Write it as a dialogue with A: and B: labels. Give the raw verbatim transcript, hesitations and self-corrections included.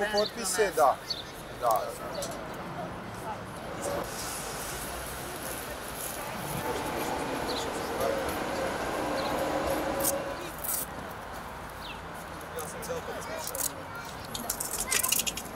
A: skupu potpise, da. Da. Ja sam zelko da slušao.